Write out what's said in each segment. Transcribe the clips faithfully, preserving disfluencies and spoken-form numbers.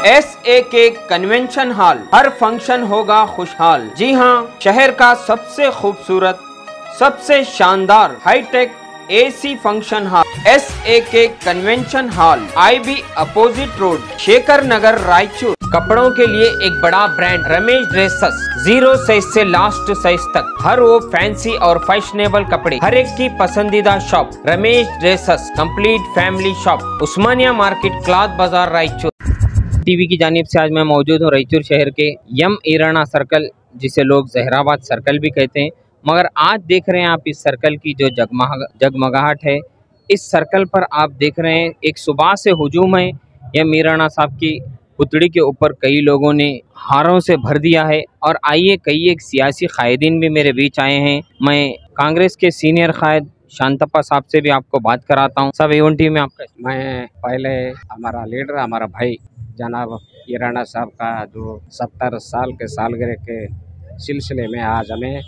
S A K convention hall, her function होगा खुशहाल। जी हाँ, शहर का सबसे खूबसूरत, सबसे शानदार hi tech AC function hall S A K convention hall, I B opposite road, Shekhar Nagar, Raichur. कपड़ों के लिए एक बड़ा brand Ramesh dresses, zero size से लास्ट साइज तक, हर वो फैंसी और फैशनेबल कपड़े, हर एक की पसंदीदा shop Ramesh dresses, complete family shop, Osmania market, cloth बाजार, रायचूर। टीवी की जानिब से आज मैं मौजूद हूँ रायचूर शहर के यम ईराना सर्कल, जिसे लोग जहराबाद सर्कल भी कहते हैं। मगर आज देख रहे हैं आप इस सर्कल की जो जगमगा जगमगाहट है। इस सर्कल पर आप देख रहे हैं एक सुबह से हुजूम है। यम ईराना साहब की पुतड़ी के ऊपर कई लोगों ने हारों से भर दिया है। और आइए, कई एक सियासी कायदीन भी मेरे बीच आए हैं। मैं कांग्रेस के सीनियर कायद शांतप्पा साहब से भी आपको बात कराता हूँ। सब एवन टी में आपका मैं पहले हमारा लीडर, हमारा भाई जनाब ईराना साहब का जो सत्तर साल के सालगिरह के सिलसिले में आज हमें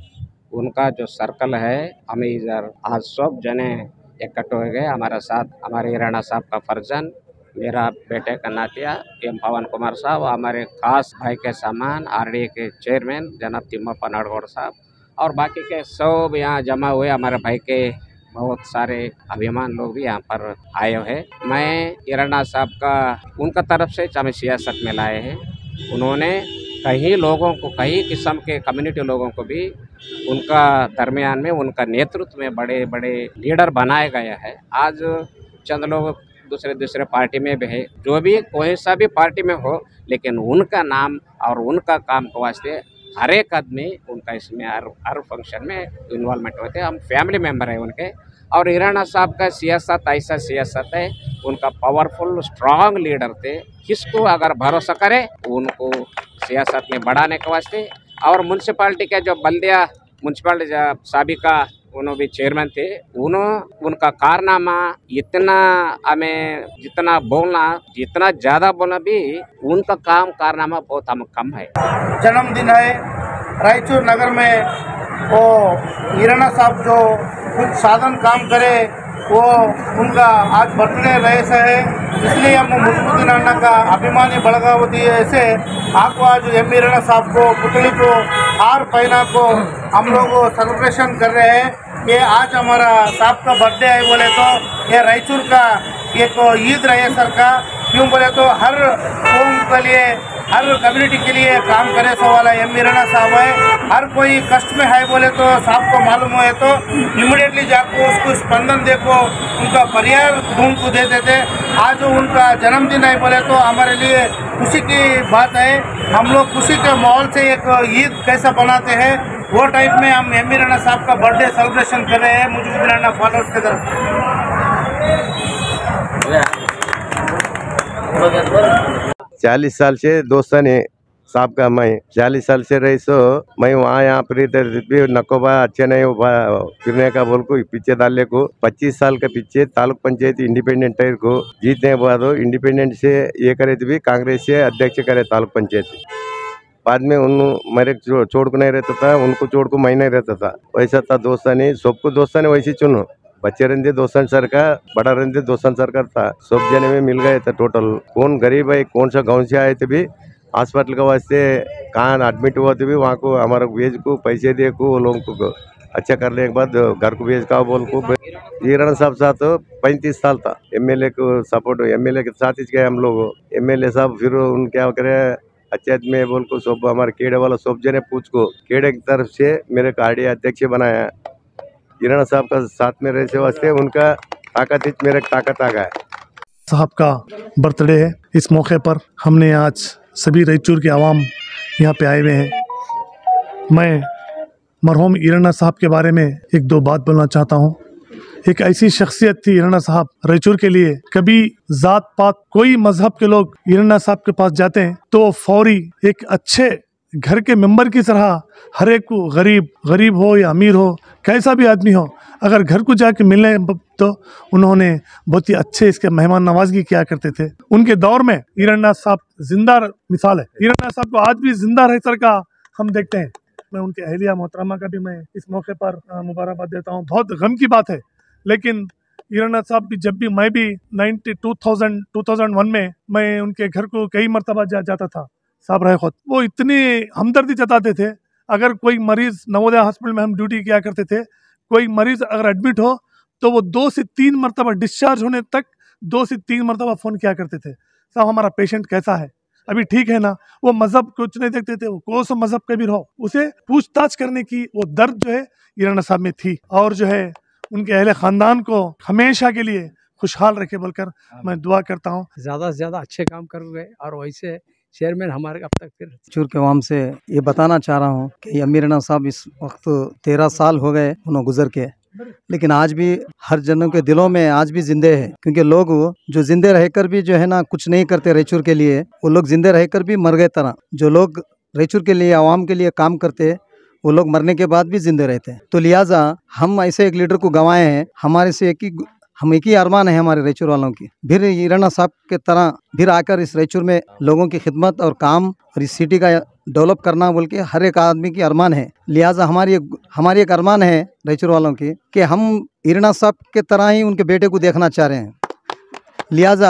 उनका जो सर्कल है, हमें इधर आज सब जने इकट्ठे हो गए हमारे साथ। हमारे ईराना साहब का फर्जन, मेरा बेटे का नातिया एम पवन कुमार साहब, हमारे खास भाई के सामान आर डी ए के चेयरमैन जनाब तिम्मप्पा नाडगौड़ साहब, और बाकी के सब यहाँ जमा हुए हमारे भाई के बहुत सारे अभिमान लोग भी यहाँ पर आए हैं। मैं ईराना साहब का उनका तरफ से हमें सियासत में लाए हैं। उन्होंने कई लोगों को, कई किस्म के कम्युनिटी लोगों को भी उनका दरमियान में, उनका नेतृत्व में बड़े बड़े लीडर बनाए गए हैं। आज चंद लोग दूसरे दूसरे पार्टी में भी है, जो भी कोई सा भी पार्टी में हो, लेकिन उनका नाम और उनका काम के वास्ते हर एक आदमी उनका इसमें हर हर फंक्शन में इन्वॉल्वमेंट होते हैं। हम फैमिली मेम्बर हैं उनके। और ईराना साहब का सियासत ऐसा सियासत है, उनका पावरफुल स्ट्रांग लीडर थे। किसको अगर भरोसा करे उनको सियासत में बढ़ाने के वास्ते। और म्यूनसिपाल्टी के जो बल्दिया म्यूनसिपाल्टी साबिका उन्होंने भी चेयरमैन थे, उन्होंने उनका कारनामा इतना, हमें जितना बोलना, जितना ज़्यादा बोलना भी उनका काम कारनामा बहुत हम कम है। जन्मदिन है रायचूर नगर में, वो ईराना साहब जो कुछ साधन काम करे वो उनका आज बर्थडे रहे से है, इसलिए हम मुजमुद्दीन अन्ना का अभिमानी बढ़ा होती है। ऐसे आपको आज एम ईराना साहब को पुतली को हार पहना को हम लोग सेलिब्रेशन कर रहे हैं। ये आज हमारा साहब का बर्थडे है बोले तो ये रायचूर का एक ईद रहे सर का, क्यों बोले तो हर कौम के लिए, हर कम्युनिटी के लिए काम करे सो वाला एम ईराना साहब है। हर कोई कष्ट में है बोले तो साहब को मालूम हो तो इमीडिएटली जाको उसको स्पंदन देखो, उनका पर्याय ढूंढ को देते थे। आज उनका जन्मदिन है बोले तो हमारे लिए खुशी की बात है। हम लोग खुशी के माहौल से एक ईद कैसा बनाते हैं वो टाइप में हम एम ईराना साहब का बर्थडे सेलिब्रेशन कर रहे हैं मुजमुद्दीन अन्ना फॉलोअर्स की तरफ। चालीस साल से दोस्त ने साहब का, मैं चालीस साल से रही सो मैं वहाँ यहाँ पर भी नकोबा अच्छे नहीं फिरने का बोल को पीछे डालने को पच्चीस साल के पीछे तालुक पंचायत इंडिपेंडेंट टायर को जीतने के बाद इंडिपेंडेंट से ये करे भी कांग्रेस से अध्यक्ष करे तालुक पंचायत। बाद में उन मेरे छोड़ को नहीं रहता था, उनको छोड़ को मैं नहीं रहता था। वैसा था दोस्तानी, सबको दोस्तानी वैसे चुनो। बच्चे रहते दोस्तन सर का, बड़ा रहते दोस्तन सर का था, सब जने में मिल गए थे। टोटल कौन गरीब है, कौन सा गांव से आए थे भी हॉस्पिटल के वास्ते कहाँ एडमिट हुआ थे भी वहाँ को हमारा भेज को पैसे दे को वो लोगों को अच्छा करने के बाद घर को भेज का बोल को। ईराना साहब साथ पैंतीस साल था, एमएलए को सपोर्ट, एमएलए के साथ ही गए हम लोग। एमएलए साहब फिर उन क्या करे अच्छे में बोल को सब हमारे केड़े वाला सब जने पूछ को केड़े की तरफ से मेरे कार्डिया अध्यक्ष बनाया। ईराना साहब का साथ में रहे से वास्ते उनका ताकत मेरे ताकत आ गया। साहब का बर्थडे है, इस मौके पर हमने आज सभी रायचूर के आवाम यहाँ पे आए हुए हैं। मैं मरहूम ईराना साहब के बारे में एक दो बात बोलना चाहता हूँ। एक ऐसी शख्सियत थी ईराना साहब रायचूर के लिए, कभी जात पात कोई मजहब के लोग ईराना साहब के पास जाते हैं तो फौरी एक अच्छे घर के मेंबर की तरह हर एक को, गरीब गरीब हो या अमीर हो, कैसा भी आदमी हो, अगर घर को जाके मिलने तो उन्होंने बहुत ही अच्छे इसके मेहमान नवाजगी किया करते थे। उनके दौर में ईराना साहब जिंदा मिसाल है। ईराना साहब को आज भी जिंदा रह सर का हम देखते हैं। मैं उनके अहलिया मोहतरमा का भी मैं इस मौके पर मुबारकबाद देता हूँ। बहुत गम की बात है, लेकिन ईराना साहब भी, जब भी मैं भी ninety two thousand two thousand one में मैं उनके घर को कई मरतबा जा, जाता था साहब रहे खुद। वो इतनी हमदर्दी जताते थे। अगर कोई मरीज, नवोदय हॉस्पिटल में हम ड्यूटी किया करते थे, कोई मरीज अगर एडमिट हो तो वो दो से तीन मरतबा डिस्चार्ज होने तक दो से तीन मरतबा फ़ोन किया करते थे, साहब हमारा पेशेंट कैसा है, अभी ठीक है ना। वो मजहब कुछ नहीं देखते थे, वो कौन सा मजहब का भी रहो, उसे पूछताछ करने की वो दर्द जो है ईराना साहब में थी। और जो है उनके अहले ख़ानदान को हमेशा के लिए खुशहाल रखे बोलकर मैं दुआ करता हूँ। ज़्यादा से ज़्यादा अच्छे काम कर गए और वैसे चेयरमैन हमारे अब तक फिर चूर के वाम से ये बताना चाह रहा हूँ कि अमीर ईराना साहब इस वक्त तेरह साल हो गए उन्होंने गुजर के, लेकिन आज भी हर जनों के दिलों में आज भी जिंदे है। क्योंकि लोग जो जिंदे रहकर भी जो है ना कुछ नहीं करते रायचूर के लिए, वो लोग जिंदे रहकर भी मर गए तरह। जो लोग रायचूर के लिए, आवाम के लिए काम करते वो लोग मरने के बाद भी जिंदे रहते हैं। तो लिहाजा हम ऐसे एक लीडर को गंवाए हैं। हमारे से एक ही हम एक ही अरमान है हमारे रायचूर वालों की, फिर ईराना साहब के तरह फिर आकर इस रायचूर में लोगों की खिदमत और काम और इस सिटी का डेवलप करना बोल के हर एक आदमी की अरमान है। लिहाजा हमारी हमारी एक अरमान है रायचूर वालों की कि हम ईराना साहब के तरह ही उनके बेटे को देखना चाह रहे हैं। लिहाजा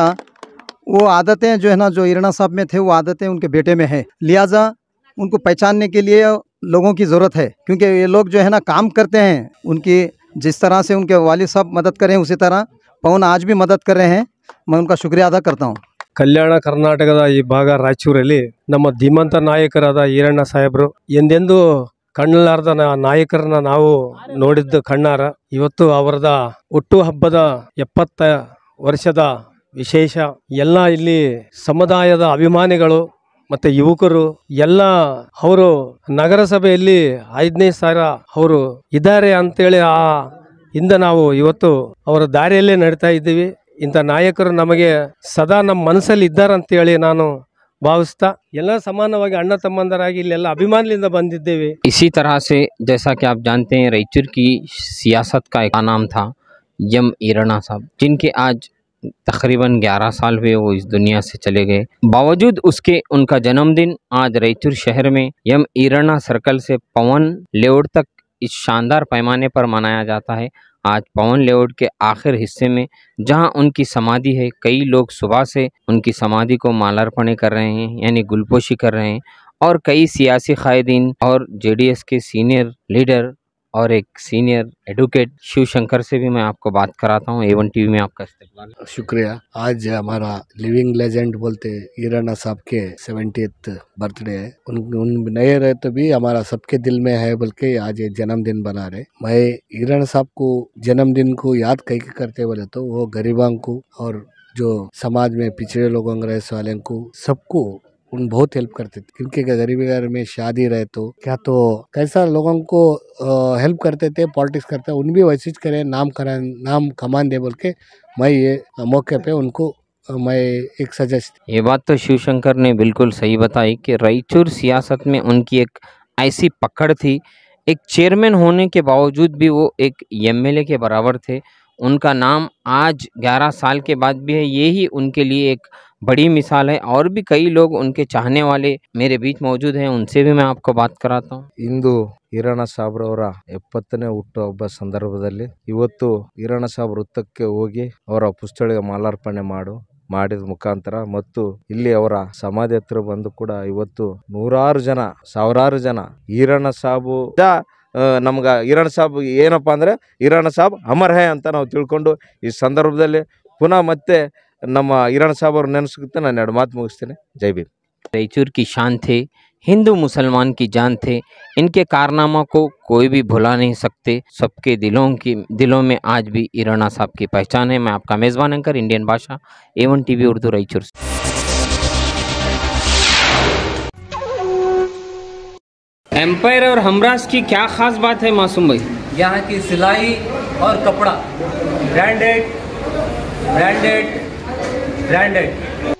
वो आदतें जो है ना जो ईराना साहब में थे वो आदतें उनके बेटे में है। लिहाजा उनको पहचानने के लिए लोगों की ज़रूरत है, क्योंकि ये लोग जो है ना काम करते हैं, उनकी जिस तरह से उनके वालिद साहब मदद करें उसी तरह पवन आज भी मदद कर रहे हैं। मैं उनका शुक्रिया अदा करता हूँ। ಕಲ್ಯಾಣ ಕರ್ನಾಟಕದ ಈ ಭಾಗ ರಾಯಚೂರಲ್ಲಿ ನಮ್ಮ ಧೀಮಂತ ನಾಯಕರಾದ ಈರಣ್ಣ ಸಾಹೇಬರು ಎಂದೆಂದೂ ಕಣ್ಣಲಾರದ ನಾಯಕರನ್ನ ನಾವು ನೋಡಿದ್ದು ಕಣ್ಣಾರ. ಇವತ್ತು ಅವರದ ಹುಟ್ಟು ಹಬ್ಬದ ಎಪ್ಪತ್ತ ವರ್ಷದ ವಿಶೇಷ ಎಲ್ಲ ಇಲ್ಲಿ ಸಮುದಾಯದ ಅಭಿಮಾನಿಗಳು ಮತ್ತು ಯುವಕರು ಎಲ್ಲ ಅವರು ನಗರಸಭೆಯಲ್ಲಿ ಐದನೇ ಸಾವಿರ ಅವರು ಇದ್ದಾರೆ ಅಂತೇಳಿ ಆ ಇಂದ ನಾವು ಇವತ್ತು ಅವರ ದಾರಿಯಲ್ಲೇ ನಡೀತಾ ಇದ್ದೀವಿ. ಇಂಥ ನಾಯಕರು ನಮಗೆ ಸದಾ ನಮ್ಮ ಮನಸ್ಸಲ್ಲಿ ಇದ್ದಾರಂತೇಳಿ ನಾನು ಭಾವಿಸ್ತಾ ಎಲ್ಲ ಸಮಾನವಾಗಿ ಅಣ್ಣ ತಮ್ಮಂದರಾಗಿ ಇಲ್ಲೆಲ್ಲ ಅಭಿಮಾನದಿಂದ ಬಂದಿದ್ದೇವೆ. इसी तरह से जैसा कि आप जानते हैं रायचूर की सियासत का एक नाम था यम ईराना साहब, जिनके आज तकरीबन ग्यारह साल हुए वो इस दुनिया से चले गए। बावजूद उसके उनका जन्मदिन आज रायचूर शहर में यम ईराना सर्कल से पवन लेआउट तक इस शानदार पैमाने पर मनाया जाता है। आज पवन लेआउट के आखिर हिस्से में जहां उनकी समाधि है, कई लोग सुबह से उनकी समाधि को मालार्पण कर रहे हैं, यानी गुलपोशी कर रहे हैं। और कई सियासी कायदीन और जेडीएस के सीनियर लीडर और एक सीनियर एडवोकेट शिवशंकर से भी मैं आपको बात कराता हूँ। एवन टीवी में आपका इस्तेमाल। शुक्रिया। आज हमारा लिविंग लेजेंड बोलते ईराना साहब के सेवेंटीथ बर्थडे है। उन उन नए रहे तो भी हमारा सबके दिल में है, बल्कि आज ये जन्मदिन बना रहे। मैं ईराना साहब को जन्मदिन को याद कई करते बोले तो वो गरीबों को और जो समाज में पिछड़े लोगों रहे वाले को सबको उन बहुत हेल्प करते थे। क्योंकि गरीबी घर में शादी रहे तो क्या तो कैसा लोगों को हेल्प करते थे, पॉलिटिक्स करते उन भी वैसे करें, नाम करा नाम कमान दे बोल के मैं ये मौके पे उनको मैं एक सजेस्ट। ये बात तो शिवशंकर ने बिल्कुल सही बताई कि रायचूर सियासत में उनकी एक ऐसी पकड़ थी, एक चेयरमैन होने के बावजूद भी वो एक एमएलए के बराबर थे। उनका नाम आज ग्यारह साल के बाद भी है, यही उनके लिए एक बड़ी मिसाल है। और भी कई लोग उनके चाहने वाले मेरे बीच मौजूद हैं, उनसे भी मैं आपको बात कराता हूँ। ಇಂದು ಈರಣ್ಣ ಸಾಬ್ರವರ ಎಪ್ಪತ್ತನೇ ಹುಟ್ಟುಹಬ್ಬ ಸಂದರ್ಭದಲ್ಲಿ ಇವತ್ತು ಈರಣ್ಣ ಸಾಬ್ ವೃತ್ತಕ್ಕೆ ಹೋಗಿ ಅವರ ಪುಸ್ತಳಿಗೆ ಮಾಲಾರ್ಪಣೆ ಮಾಡು ಮಾಡಿದ ಮುಖಾಂತರ ಮತ್ತು ಇಲ್ಲಿ ಅವರ ಸಮಾಧಿ ಹತ್ರ ಬಂದು ಕೂಡ ಇವತ್ತು ನೂರಾರು ಜನ ಸಾವಿರಾರು ಜನ ಈರಣ್ಣ ಸಾಬು ನಮ್ಗೆ ಈರಣ್ಣ ಸಾಬ್ ಏನಪ್ಪ ಅಂದರೆ ಈರಣ್ಣ ಸಾಬ್ ಅಮರ್ ಹೈ ಅಂತ ನಾವು ತಿಳ್ಕೊಂಡು ಈ ಸಂದರ್ಭದಲ್ಲಿ ಪುನಃ ಮತ್ತೆ ನಮ್ಮ ಈರಣ್ಣ ಸಾಬ್ ಅವ್ರು ನೆನೆಸ್ಕೊತ ನಾನು ಎರಡು ಮಾತು ಮುಗಿಸ್ತೇನೆ. ಜೈ ಭೀಮ್। रायचूर की शान थे, हिंदू मुसलमान की जान थे। इनके कारनामा को कोई भी भुला नहीं सकते। सबके दिलों की दिलों में आज भी ईराना साहब की पहचान है। मैं आपका मेज़बान एंकर इंडियन भाषा Avon TV Urdu Raichur. Empire और हमराज की क्या खास बात है मासूम भाई? यहाँ की सिलाई और कपड़ा ब्रांडेड ब्रांडेड ब्रांडेड